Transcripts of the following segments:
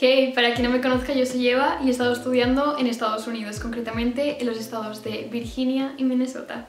Que para quien no me conozca, yo soy Eva y he estado estudiando en Estados Unidos, concretamente en los estados de Virginia y Minnesota.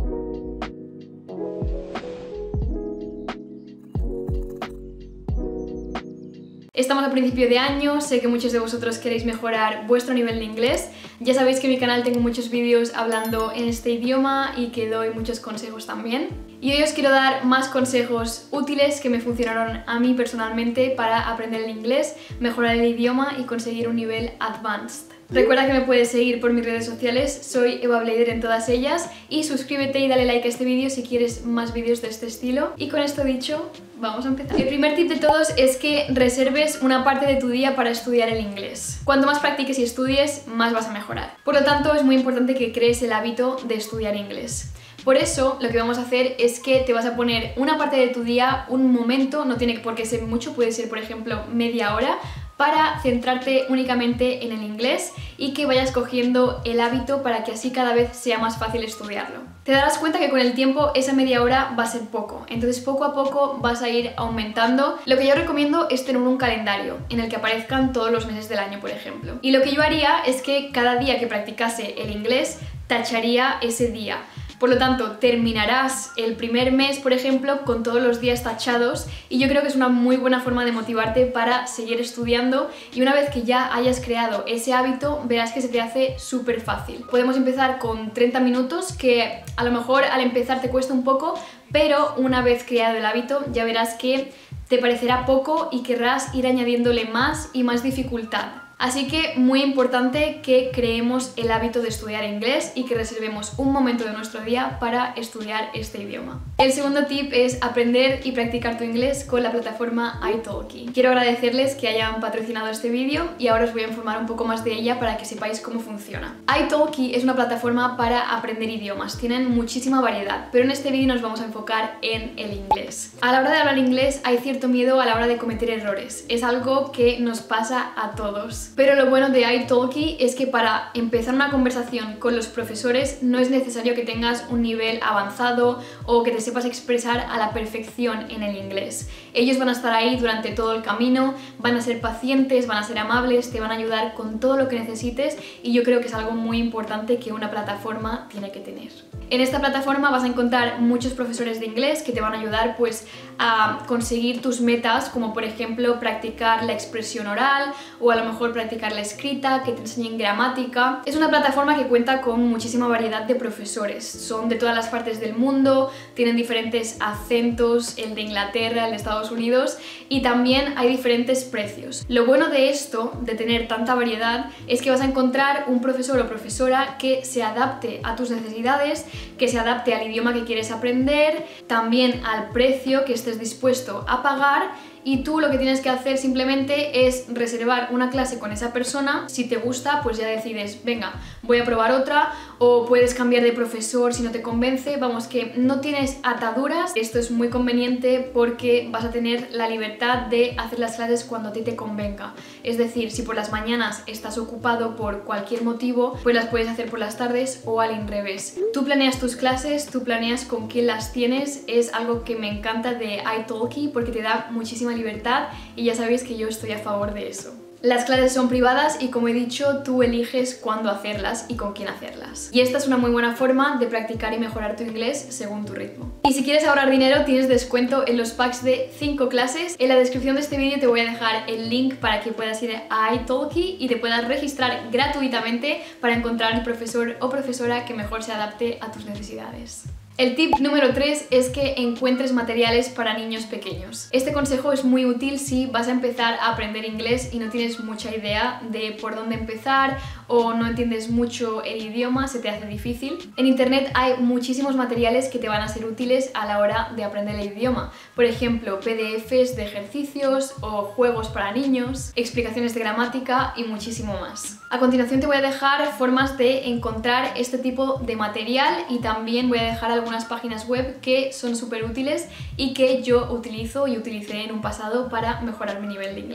Estamos a principio de año, sé que muchos de vosotros queréis mejorar vuestro nivel de inglés. Ya sabéis que en mi canal tengo muchos vídeos hablando en este idioma y que doy muchos consejos también. Y hoy os quiero dar más consejos útiles que me funcionaron a mí personalmente para aprender el inglés, mejorar el idioma y conseguir un nivel advanced. Recuerda que me puedes seguir por mis redes sociales, soy Eva Blader en todas ellas, y suscríbete y dale like a este vídeo si quieres más vídeos de este estilo. Y con esto dicho, vamos a empezar. El primer tip de todos es que reserves una parte de tu día para estudiar el inglés. Cuanto más practiques y estudies, más vas a mejorar. Por lo tanto, es muy importante que crees el hábito de estudiar inglés. Por eso, lo que vamos a hacer es que te vas a poner una parte de tu día, un momento, no tiene por qué ser mucho, puede ser por ejemplo media hora, para centrarte únicamente en el inglés y que vayas cogiendo el hábito para que así cada vez sea más fácil estudiarlo. Te darás cuenta que con el tiempo esa media hora va a ser poco, entonces poco a poco vas a ir aumentando. Lo que yo recomiendo es tener un calendario en el que aparezcan todos los meses del año, por ejemplo. Y lo que yo haría es que cada día que practicase el inglés tacharía ese día. Por lo tanto, terminarás el primer mes, por ejemplo, con todos los días tachados, y yo creo que es una muy buena forma de motivarte para seguir estudiando, y una vez que ya hayas creado ese hábito, verás que se te hace súper fácil. Podemos empezar con 30 minutos, que a lo mejor al empezar te cuesta un poco, pero una vez creado el hábito ya verás que te parecerá poco y querrás ir añadiéndole más y más dificultad. Así que muy importante que creemos el hábito de estudiar inglés y que reservemos un momento de nuestro día para estudiar este idioma. El segundo tip es aprender y practicar tu inglés con la plataforma italki. Quiero agradecerles que hayan patrocinado este vídeo y ahora os voy a informar un poco más de ella para que sepáis cómo funciona. Italki es una plataforma para aprender idiomas, tienen muchísima variedad, pero en este vídeo nos vamos a enfocar en el inglés. A la hora de hablar inglés hay cierto miedo a la hora de cometer errores, es algo que nos pasa a todos. Pero lo bueno de italki es que para empezar una conversación con los profesores no es necesario que tengas un nivel avanzado o que te sepas expresar a la perfección en el inglés. Ellos van a estar ahí durante todo el camino, van a ser pacientes, van a ser amables, te van a ayudar con todo lo que necesites, y yo creo que es algo muy importante que una plataforma tiene que tener. En esta plataforma vas a encontrar muchos profesores de inglés que te van a ayudar pues a conseguir tus metas, como por ejemplo practicar la expresión oral o a lo mejor practicar la escrita, que te enseñen gramática. Es una plataforma que cuenta con muchísima variedad de profesores, son de todas las partes del mundo, tienen diferentes acentos, el de Inglaterra, el de Estados Unidos, y también hay diferentes precios. Lo bueno de esto, de tener tanta variedad, es que vas a encontrar un profesor o profesora que se adapte a tus necesidades, que se adapte al idioma que quieres aprender, también al precio que estés dispuesto a pagar, y tú lo que tienes que hacer simplemente es reservar una clase con esa persona. Si te gusta, pues ya decides, venga, voy a probar otra, o puedes cambiar de profesor si no te convence. Vamos, que no tienes ataduras. Esto es muy conveniente porque vas a tener la libertad de hacer las clases cuando a ti te convenga. Es decir, si por las mañanas estás ocupado por cualquier motivo, pues las puedes hacer por las tardes o al revés. Tú planeas tus clases, tú planeas con quién las tienes. Es algo que me encanta de italki porque te da muchísima libertad, y ya sabéis que yo estoy a favor de eso. Las clases son privadas y, como he dicho, tú eliges cuándo hacerlas y con quién hacerlas. Y esta es una muy buena forma de practicar y mejorar tu inglés según tu ritmo. Y si quieres ahorrar dinero, tienes descuento en los packs de 5 clases. En la descripción de este vídeo te voy a dejar el link para que puedas ir a italki y te puedas registrar gratuitamente para encontrar el profesor o profesora que mejor se adapte a tus necesidades. El tip número 3 es que encuentres materiales para niños pequeños. Este consejo es muy útil si vas a empezar a aprender inglés y no tienes mucha idea de por dónde empezar o no entiendes mucho el idioma, se te hace difícil. En internet hay muchísimos materiales que te van a ser útiles a la hora de aprender el idioma. Por ejemplo, PDFs de ejercicios o juegos para niños, explicaciones de gramática y muchísimo más. A continuación te voy a dejar formas de encontrar este tipo de material, y también voy a dejar algunas páginas web que son súper útiles y que yo utilizo y utilicé en un pasado para mejorar mi nivel de inglés.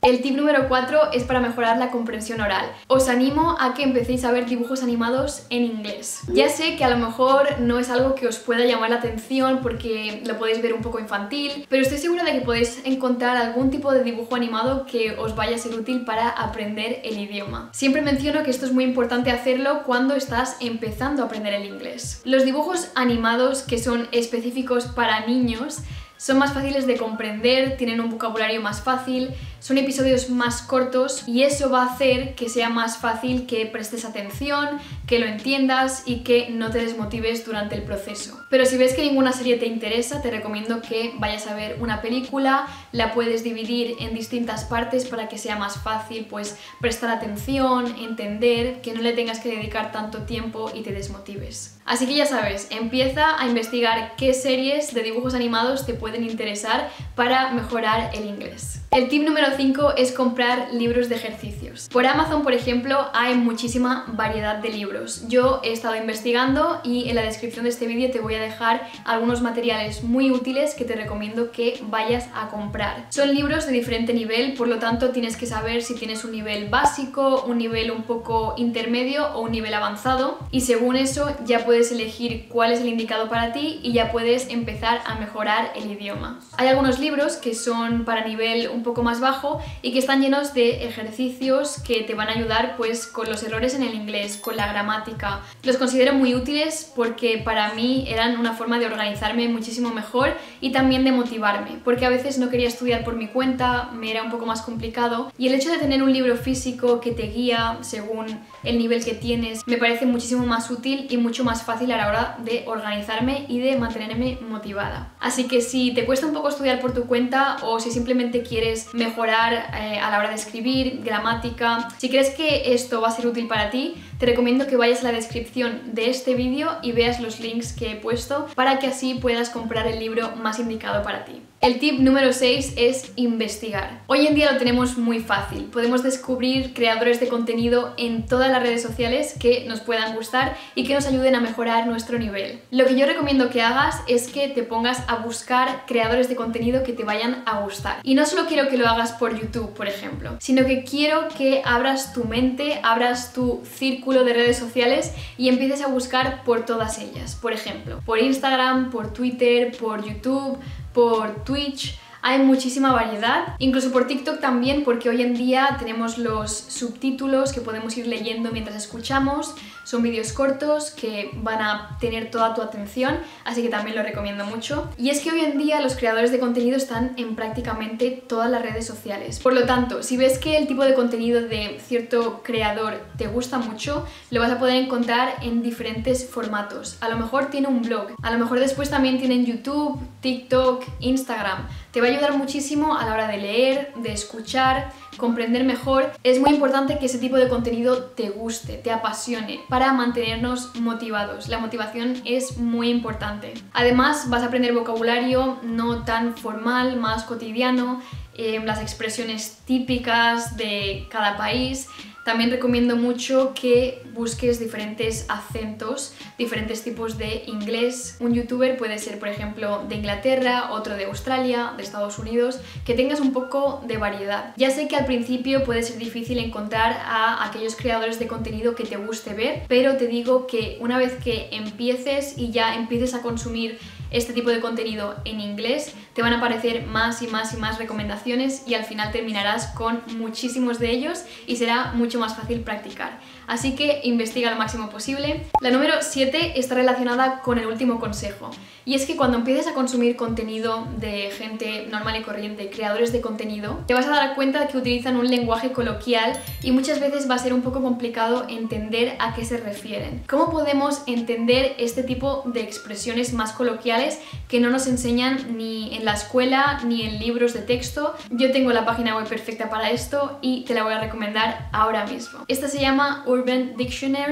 El tip número 4 es para mejorar la comprensión oral. Os animo a que empecéis a ver dibujos animados en inglés. Ya sé que a lo mejor no es algo que os pueda llamar la atención porque lo podéis ver un poco infantil, pero estoy segura de que podéis encontrar algún tipo de dibujo animado que os vaya a ser útil para aprender el idioma. Siempre menciono que esto es muy importante hacerlo cuando estás empezando a aprender el inglés. Los dibujos animados que son específicos para niños son más fáciles de comprender, tienen un vocabulario más fácil, son episodios más cortos y eso va a hacer que sea más fácil que prestes atención, que lo entiendas y que no te desmotives durante el proceso. Pero si ves que ninguna serie te interesa, te recomiendo que vayas a ver una película, la puedes dividir en distintas partes para que sea más fácil pues prestar atención, entender, que no le tengas que dedicar tanto tiempo y te desmotives. Así que ya sabes, empieza a investigar qué series de dibujos animados te pueden interesar para mejorar el inglés. El tip número 5 es comprar libros de ejercicios. Por Amazon, por ejemplo, hay muchísima variedad de libros. Yo he estado investigando y en la descripción de este vídeo te voy a dejar algunos materiales muy útiles que te recomiendo que vayas a comprar. Son libros de diferente nivel, por lo tanto tienes que saber si tienes un nivel básico, un nivel un poco intermedio o un nivel avanzado, y según eso ya puedes elegir cuál es el indicado para ti y ya puedes empezar a mejorar el idioma. Hay algunos libros que son para nivel un poco más bajo y que están llenos de ejercicios que te van a ayudar pues con los errores en el inglés, con la gramática. Los considero muy útiles porque para mí eran una forma de organizarme muchísimo mejor y también de motivarme, porque a veces no quería estudiar por mi cuenta, me era un poco más complicado, y el hecho de tener un libro físico que te guía según el nivel que tienes me parece muchísimo más útil y mucho más fácil a la hora de organizarme y de mantenerme motivada. Así que si te cuesta un poco estudiar por tu cuenta o si simplemente quieres mejorar a la hora de escribir, gramática, si crees que esto va a ser útil para ti, te recomiendo que vayas a la descripción de este vídeo y veas los links que he puesto para que así puedas comprar el libro más indicado para ti. El tip número 6 es investigar. Hoy en día lo tenemos muy fácil. Podemos descubrir creadores de contenido en todas las redes sociales que nos puedan gustar y que nos ayuden a mejorar nuestro nivel. Lo que yo recomiendo que hagas es que te pongas a buscar creadores de contenido que te vayan a gustar. Y no solo quiero que lo hagas por YouTube, por ejemplo, sino que quiero que abras tu mente, abras tu círculo de redes sociales y empieces a buscar por todas ellas. Por ejemplo, por Instagram, por Twitter, por YouTube, por Twitch. Hay muchísima variedad, incluso por TikTok también, porque hoy en día tenemos los subtítulos que podemos ir leyendo mientras escuchamos. Son vídeos cortos que van a tener toda tu atención, así que también lo recomiendo mucho. Y es que hoy en día los creadores de contenido están en prácticamente todas las redes sociales. Por lo tanto, si ves que el tipo de contenido de cierto creador te gusta mucho, lo vas a poder encontrar en diferentes formatos. A lo mejor tiene un blog, a lo mejor después también tienen YouTube, TikTok, Instagram. Te va a ayudar muchísimo a la hora de leer, de escuchar, comprender mejor. Es muy importante que ese tipo de contenido te guste, te apasione, para mantenernos motivados. La motivación es muy importante. Además, vas a aprender vocabulario no tan formal, más cotidiano, las expresiones típicas de cada país. También recomiendo mucho que busques diferentes acentos, diferentes tipos de inglés. Un youtuber puede ser, por ejemplo, de Inglaterra, otro de Australia, de Estados Unidos, que tengas un poco de variedad. Ya sé que al principio puede ser difícil encontrar a aquellos creadores de contenido que te guste ver, pero te digo que una vez que empieces y ya empieces a consumir este tipo de contenido en inglés, te van a aparecer más y más y más recomendaciones y al final terminarás con muchísimos de ellos y será mucho más fácil practicar. Así que investiga lo máximo posible. La número 7 está relacionada con el último consejo, y es que cuando empieces a consumir contenido de gente normal y corriente, creadores de contenido, te vas a dar cuenta de que utilizan un lenguaje coloquial y muchas veces va a ser un poco complicado entender a qué se refieren. ¿Cómo podemos entender este tipo de expresiones más coloquiales que no nos enseñan ni en la escuela ni en libros de texto? Yo tengo la página web perfecta para esto y te la voy a recomendar ahora mismo. Esta se llama Urban Dictionary.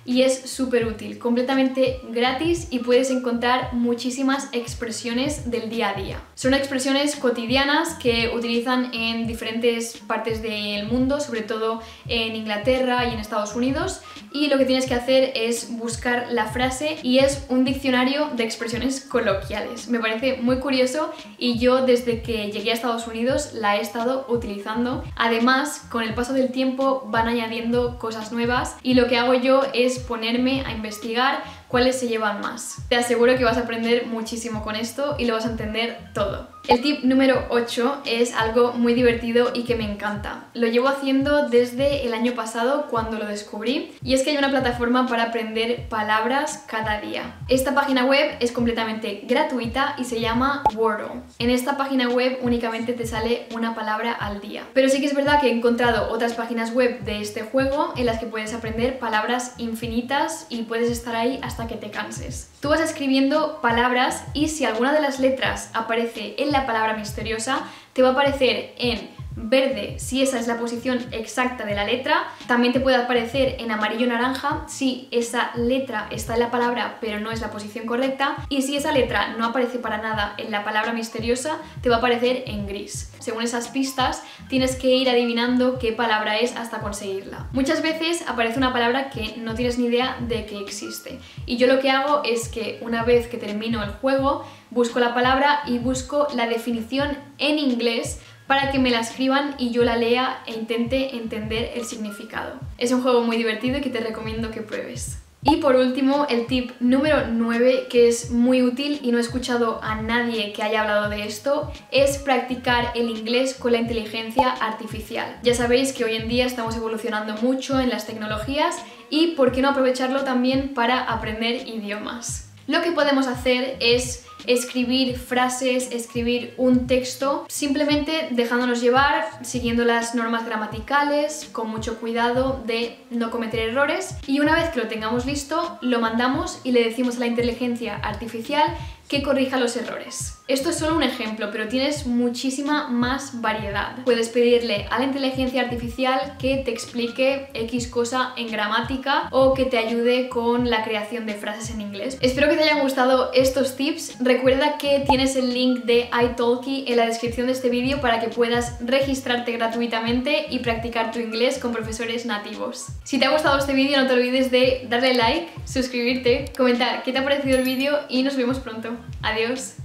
y es súper útil, completamente gratis y puedes encontrar muchísimas expresiones del día a día. Son expresiones cotidianas que utilizan en diferentes partes del mundo, sobre todo en Inglaterra y en Estados Unidos, y lo que tienes que hacer es buscar la frase y es un diccionario de expresiones coloquiales. Me parece muy curioso y yo desde que llegué a Estados Unidos la he estado utilizando. Además, con el paso del tiempo van añadiendo cosas nuevas y lo que hago yo es ponerme a investigar cuáles se llevan más. Te aseguro que vas a aprender muchísimo con esto y lo vas a entender todo. El tip número 8 es algo muy divertido y que me encanta. Lo llevo haciendo desde el año pasado cuando lo descubrí y es que hay una plataforma para aprender palabras cada día. Esta página web es completamente gratuita y se llama Wordle. En esta página web únicamente te sale una palabra al día. Pero sí que es verdad que he encontrado otras páginas web de este juego en las que puedes aprender palabras infinitas y puedes estar ahí hasta que te canses. Tú vas escribiendo palabras y si alguna de las letras aparece en la palabra misteriosa, te va a aparecer en verde si esa es la posición exacta de la letra, también te puede aparecer en amarillo naranja si esa letra está en la palabra pero no es la posición correcta, y si esa letra no aparece para nada en la palabra misteriosa, te va a aparecer en gris. Según esas pistas tienes que ir adivinando qué palabra es hasta conseguirla. Muchas veces aparece una palabra que no tienes ni idea de que existe y yo lo que hago es que una vez que termino el juego busco la palabra y busco la definición en inglés para que me la escriban y yo la lea e intente entender el significado. Es un juego muy divertido y que te recomiendo que pruebes. Y por último, el tip número 9, que es muy útil y no he escuchado a nadie que haya hablado de esto, es practicar el inglés con la inteligencia artificial. Ya sabéis que hoy en día estamos evolucionando mucho en las tecnologías y ¿por qué no aprovecharlo también para aprender idiomas? Lo que podemos hacer es escribir frases, escribir un texto, simplemente dejándonos llevar, siguiendo las normas gramaticales, con mucho cuidado de no cometer errores, y una vez que lo tengamos listo, lo mandamos y le decimos a la inteligencia artificial que corrija los errores. Esto es solo un ejemplo, pero tienes muchísima más variedad. Puedes pedirle a la inteligencia artificial que te explique X cosa en gramática o que te ayude con la creación de frases en inglés. Espero que te hayan gustado estos tips. Recuerda que tienes el link de italki en la descripción de este vídeo para que puedas registrarte gratuitamente y practicar tu inglés con profesores nativos. Si te ha gustado este vídeo no te olvides de darle like, suscribirte, comentar qué te ha parecido el vídeo y nos vemos pronto. Adiós.